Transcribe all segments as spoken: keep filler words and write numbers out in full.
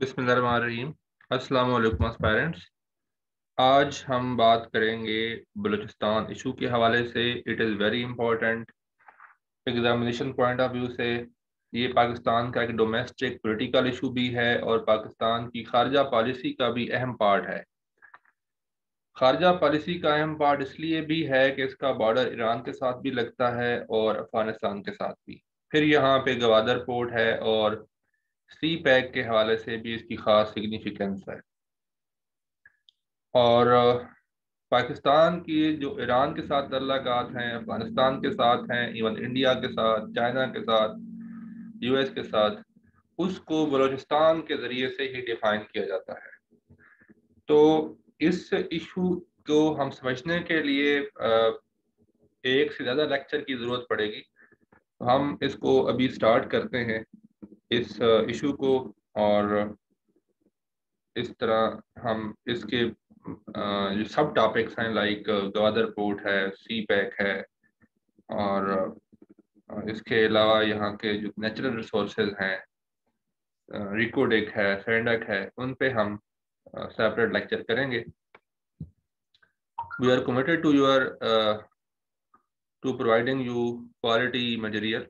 بسم اللہ الرحمن الرحیم۔ السلام علیکم اسپائرنٹس۔ آج ہم بات کریں گے بلوچستان ایشو کے حوالے سے۔ It is very important examination point of view سے۔ یہ پاکستان کا ایک ڈومیسٹک پولیٹیکل ایشو بھی ہے اور پاکستان کی خارجہ پالیسی کا بھی اہم پارٹ ہے۔ خارجہ پالیسی کا اہم پارٹ اس لیے بھی ہے کہ اس کا بارڈر ایران کے ساتھ بھی لگتا ہے اور افغانستان کے ساتھ بھی۔ پھر یہاں پہ گوادر پورٹ ہے اور سی پیک کے حوالے سے بھی اس کی خاص سگنیفیکنس ہے۔ اور پاکستان کی جو ایران کے ساتھ تعلقات ہیں، افغانستان کے ساتھ ہیں، ایون انڈیا کے ساتھ، چائنا کے ساتھ، یو ایس کے ساتھ، اس کو بلوچستان کے ذریعے سے ہی ڈیفائن کیا جاتا ہے۔ تو اس ایشو کو ہم سمجھنے کے لیے ایک سے زیادہ لیکچر کی ضرورت پڑے گی۔ ہم اس کو ابھی سٹارٹ کرتے ہیں اس ایشو کو، اور اس طرح ہم اس کے جو سب ٹاپکس ہیں لائک گوادر پورٹ ہے، سی پیک ہے، اور اس کے علاوہ یہاں کے جو نیچرل ریسورسز ہیں، ریکوڈک ہے، سینڈک ہے، ان پہ ہم سیپریٹ لیکچر کریں گے۔ We are committed to your to providing you quality material.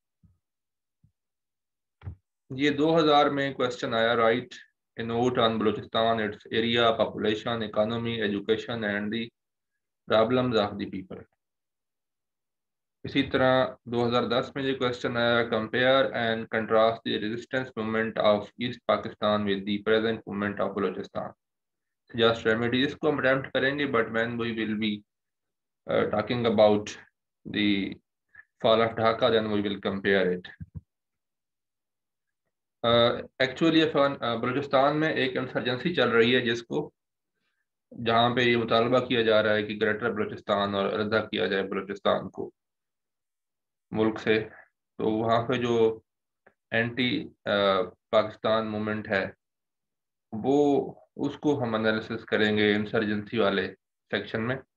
یہ دو ہزار میں کوشچن آیا، write a note on Balochistan, its area, population, economy, education and the problems of the people۔ اسی طرح دو ہزار دس میں یہ کوشچن آیا، compare and contrast the resistance movement of East Pakistan with the present movement of Balochistan, suggest remedy۔ اس کو ہم attempt کریں گے but when we will be uh, talking about the fall of Dhaka then we will compare it۔ Actually Balochistan میں ایک insurgency چل رہی ہے جس کو جہاں پہ یہ مطالبہ کیا جا رہا ہے کہ گریٹر بلوچستان اور رضا کیا جائے بلوچستان کو ملک سے۔ تو وہاں پہ جو اینٹی پاکستان موومنٹ ہے وہ اس کو ہم انالیسس کریں گے انسرجنسی والے سیکشن میں۔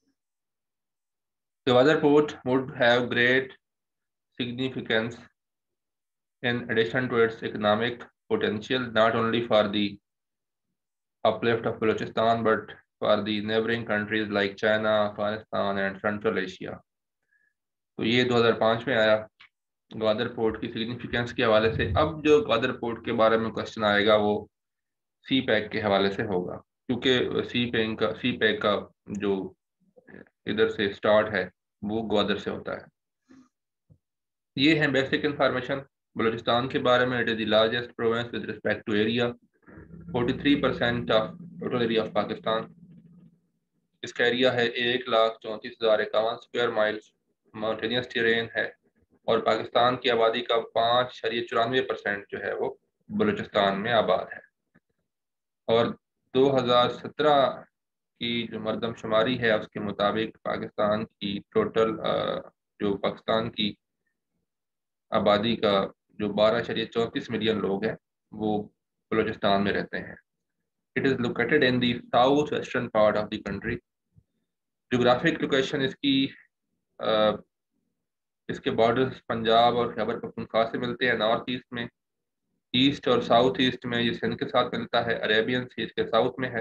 Gwadar port would have great significance in addition to its economic potential, not only for the uplift of Balochistan but for the neighboring countries like China, Afghanistan and Central Asia۔ تو یہ دو ہزار پانچ میں آیا Gwadar port کی significance کے حوالے سے۔ اب جو گوادر پورٹ کے بارے میں کوشچن آئے گا وہ سی پیک کے حوالے سے ہوگا، کیونکہ سی پیک کا سی پیک کا جو ادھر سے سٹارٹ ہے وہ گوادر سے ہوتا ہے۔ یہ ہے بیسک انفارمیشن بلوچستان کے بارے میں۔ It is the largest province with respect to area, forty three percent of total area of Pakistan. اس کا ایریا ہے ایک لاکھ چونتیس ہزار اکاون اسکوائر مائلس، ماؤنٹینیس ٹیرین ہے، اور پاکستان کی آبادی کا پانچ اشاریہ چورانوے پرسینٹ جو ہے وہ بلوچستان میں آباد ہے۔ اور دو ہزار سترہ کی جو مردم شماری ہے اس کے مطابق پاکستان کی ٹوٹل جو پاکستان کی آبادی کا جو بارہ اشاریہ چونتیس ملین لوگ ہیں وہ بلوچستان میں رہتے ہیں۔ It is located in the south western part of the country۔ جغرافک لوکیشن اس کی آ, اس کے بارڈرز پنجاب اور خیبر پختونخوا سے ملتے ہیں نارتھ ایسٹ میں۔ ایسٹ اور ساؤتھ ایسٹ میں یہ سندھ کے ساتھ ملتا ہے، عریبین سی اس کے ساؤتھ میں ہے۔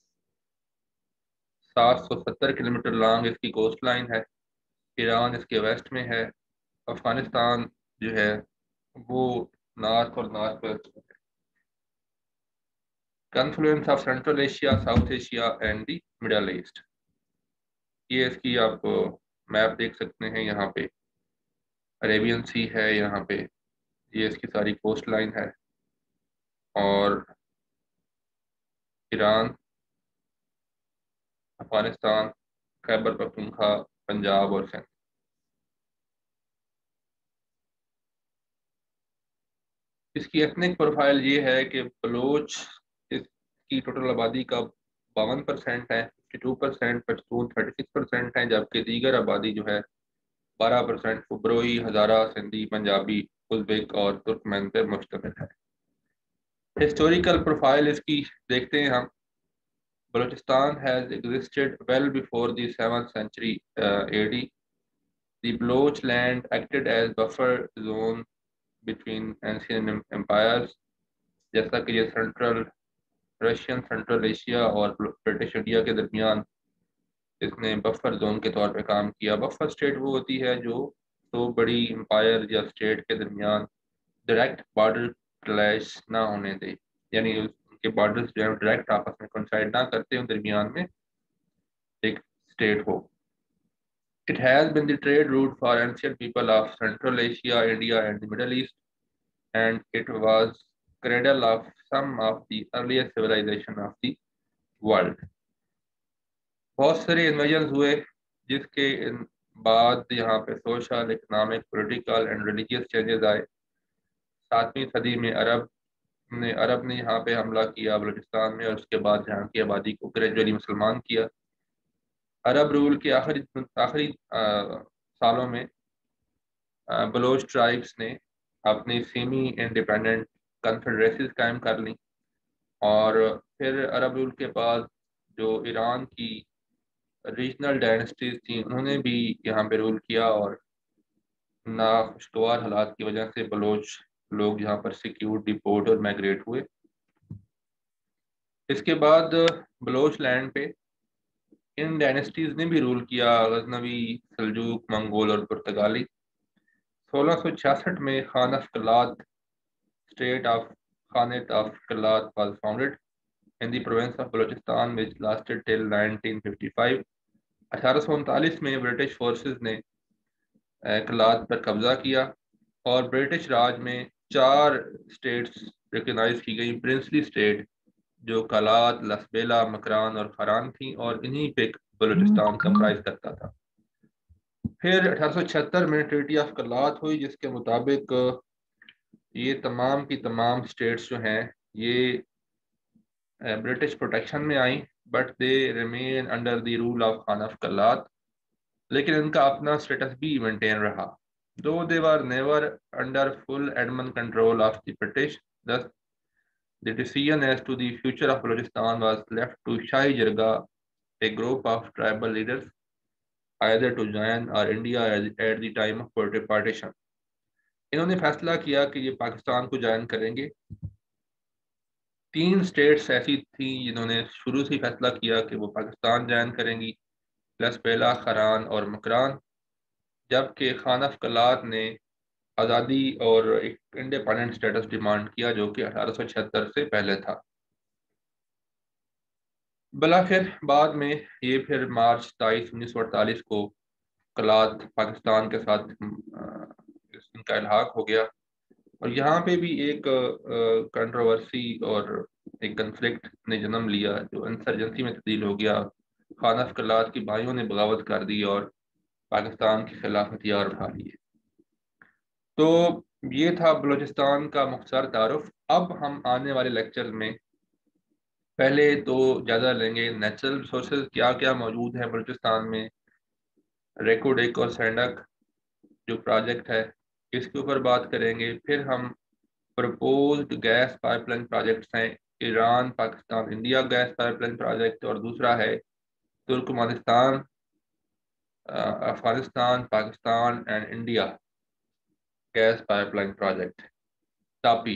سات سو ستر کلو میٹر لانگ اس کی کوسٹ لائن ہے۔ ایران اس کے ویسٹ میں ہے۔ افغانستان جو ہے وہ نارتھ اور نارتھ ویسٹ میں ہے۔ Confluence of Central Asia, South Asia and the Middle East. یہ اس کی آپ میپ دیکھ سکتے ہیں، یہاں پہ عریبین سی ہے، یہاں پہ یہ اس کی ساری کوسٹ لائن ہے، اور ایران، افغانستان، خیبر پختونخوا، پنجاب اور سندھ۔ اس کی ایتھنک پروفائل یہ ہے کہ بلوچ اس کی ٹوٹل آبادی کا باون پرسینٹ ہے، fifty two percent, Pashtun thirty six percent ہیں، جبکہ دیگر آبادی جو ہے بارہ پرسینٹ فبروئی، ہزارہ، سندھی، پنجابی، ازبیک اور ترکمین پر مشتمل ہے۔ ہسٹوریکل پروفائل اس کی دیکھتے ہیں ہم۔ Balochistan has existed well before the seventh century uh, A D۔ The Baloch land acted as buffer zone between ancient empires جیسا کہ یہ سینٹرل رشین سینٹرل ایشیا اور برٹش انڈیا کے درمیان اس نے بفر زون کے طور پہ کام کیا. بفر اسٹیٹ وہ ہوتی ہے جو دو بڑی امپائر یا اسٹیٹ کے درمیان ڈائریکٹ بارڈر کلیش نہ ہونے دے, یعنی ان کے بارڈرز جو ہے ڈائریکٹ آپس میں کنسائڈ نہ کرتے ہیں, درمیان میں ایک اسٹیٹ ہو. It has been the trade route for ancient people of Central Asia, India and the Middle East, and it was cradle of some of the earliest civilization of the world. بہت سارے انویژنز ہوئے جس کے بعد یہاں پہ social, economic, political and religious changes آئے. ساتویں صدی میں عرب نے عرب نے یہاں پہ حملہ کیا بلوچستان میں, اور اس کے بعد یہاں کی آبادی کو گریجولی مسلمان کیا. عرب رول کے آخری آخری سالوں میں بلوچ ٹرائبس نے اپنی سیمی انڈیپینڈنٹ کنفیڈریسیز قائم کر لیں, اور پھر عرب رول کے بعد جو ایران کی ریجنل ڈائنسٹیز تھیں انہوں نے بھی یہاں پہ رول کیا, اور ناخوشگوار حالات کی وجہ سے بلوچ لوگ یہاں پر سیکیور, ڈیپورٹ اور مائگریٹ ہوئے. اس کے بعد بلوچ لینڈ پہ ان ڈائنسٹیز نے بھی رول کیا, غزنوی, سلجوق, منگول اور پرتگالی. سولہ سو چھیاسٹھ میں Khan of Kalat state of khanate of Kalat was founded in the province of Balochistan which lasted till nineteen fifty-five. اٹھارہ سو انتالیس میں برٹش فورسز نے کلات پر قبضہ کیا, اور برٹش راج میں چار اسٹیٹس ریکگنائز کی گئی پرنسلی اسٹیٹ, جو کلات, لسبیلا, مکران اور خران تھیں, اور انہی پہ بلوچستان کمپرائز کرتا تھا. پھر اٹھارہ سو چھہتر میں ٹریٹی آف کلات ہوئی جس کے مطابق یہ تمام کی تمام اسٹیٹس جو ہیں یہ برٹش پروٹیکشن میں آئیں, but they remain under the rule of Khan of Kalat, لیکن ان کا اپنا اسٹیٹس بھی مینٹین رہا. Though they were never under full admin control of the British, thus the decision as to the future of Balochistan was left to Shahi Jirga, a group of tribal leaders, either to join or India at the time of partition. انہوں نے فیصلہ کیا کہ یہ پاکستان کو join کریں گے. تین سٹیٹس ایسی تھیں جنہوں نے شروع سے فیصلہ کیا کہ وہ پاکستان جوائن کریں گی, لسبیلا, خران اور مکران, جبکہ خان آف کلات نے آزادی اور ایک انڈیپینڈنٹ سٹیٹس ڈیمانڈ کیا جو کہ اٹھارہ سو چھہتر سے پہلے تھا. بلاخر بعد میں یہ پھر مارچ ستائیس انیس سو اڑتالیس کو کلات پاکستان کے ساتھ ان کا الحاق ہو گیا, اور یہاں پہ بھی ایک کنٹروورسی اور ایک کنفلکٹ نے جنم لیا جو انسرجنسی میں تبدیل ہو گیا. خان آف کلات کی بھائیوں نے بغاوت کر دی اور پاکستان کے خلاف ہتھیار اٹھا لیے. تو یہ تھا بلوچستان کا مختصر تعارف. اب ہم آنے والے لیکچر میں پہلے تو جائزہ لیں گے نیچرل ریسورسز کیا کیا موجود ہیں بلوچستان میں, ریکو ڈیک اور سینڈک جو پروجیکٹ ہے اس کے اوپر بات کریں گے. پھر ہم proposed gas pipeline projects ہیں, Iran Pakistan India gas pipeline project, اور دوسرا ہے Turkmenistan Afghanistan Pakistan and India gas pipeline project TAPI.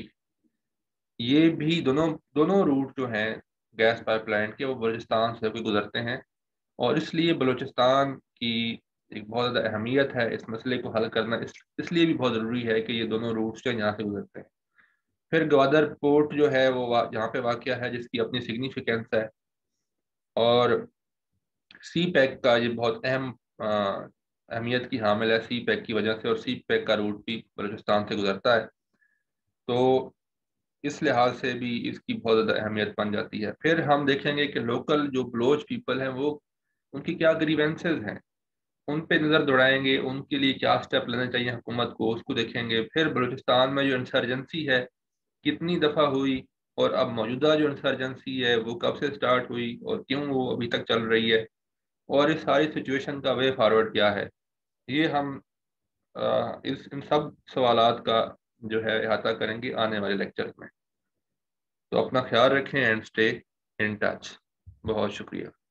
یہ بھی دونوں دونوں روٹ جو ہیں گیس پائپ لائن کے وہ بلوچستان سے بھی گزرتے ہیں, اور اس لیے بلوچستان کی ایک بہت زیادہ اہمیت ہے اس مسئلے کو حل کرنا, اس اس لیے بھی بہت ضروری ہے کہ یہ دونوں روٹس جو یہاں سے گزرتے ہیں. پھر گوادر پورٹ جو ہے وہ یہاں پہ واقع ہے جس کی اپنی سگنیفیکینس ہے, اور سی پیک کا یہ بہت اہم اہمیت کی حامل ہے سی پیک کی وجہ سے, اور سی پیک کا روٹ بھی بلوچستان سے گزرتا ہے, تو اس لحاظ سے بھی اس کی بہت زیادہ اہمیت بن جاتی ہے. پھر ہم دیکھیں گے کہ لوکل جو بلوچ پیپل ہیں وہ ان کی کیا گریونسز ہیں, ان پہ نظر دوڑائیں گے, ان کے لیے کیا سٹیپ لینا چاہیے حکومت کو اس کو دیکھیں گے. پھر بلوچستان میں جو انسرجنسی ہے کتنی دفعہ ہوئی, اور اب موجودہ جو انسرجنسی ہے وہ کب سے سٹارٹ ہوئی اور کیوں وہ ابھی تک چل رہی ہے, اور اس ساری سچویشن کا وے فارورڈ کیا ہے, یہ ہم اس ان سب سوالات کا جو ہے احاطہ کریں گے آنے والے لیکچر میں. تو اپنا خیال رکھیں اینڈ اسٹے ان ٹچ. بہت شکریہ.